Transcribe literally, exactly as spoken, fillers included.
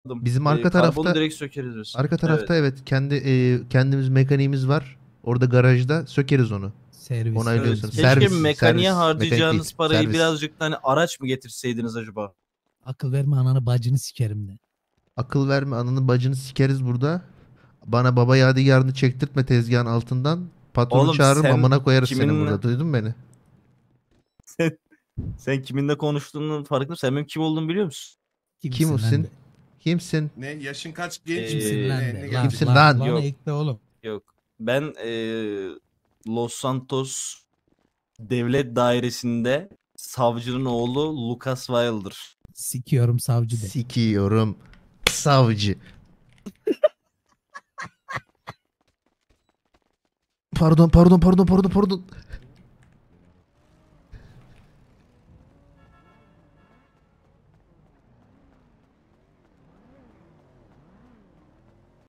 Bizim Ee, arka karbonu tarafta direkt sökeriz biz. arka Evet. tarafta evet kendi e, kendimiz mekaniğimiz var. Orada garajda sökeriz onu. Servis. Evet. Onaylıyorsun. Keşke Servis, mekaniğe servis, mekanik değil. harcayacağınız parayı Servis. birazcık da hani araç mı getirseydiniz acaba? Akıl verme ananı bacını sikerim de. Akıl verme ananı bacını sikeriz burada. Bana baba yadigarını çektirtme tezgahın altından. Patronu Oğlum çağırırım sen amına koyarız senin kiminle burada. Duydun mu beni? sen, sen kiminle konuştuğunun farkında mısın? Sen benim kim olduğumu biliyor musun? Kimsin Kim lan misin? de? Kimsin? Ne? Yaşın kaç? Genç Ee, misin? Kimsin lan Ne, de? ne Lan, Kimsin lan, lan? Bana Yok. ekle oğlum. Yok. Ben eee, Los Santos Devlet Dairesi'nde savcının oğlu Lucas Wilder. Sikiyorum savcı de. Sikiyorum. Savcı. Pardon pardon pardon pardon pardon.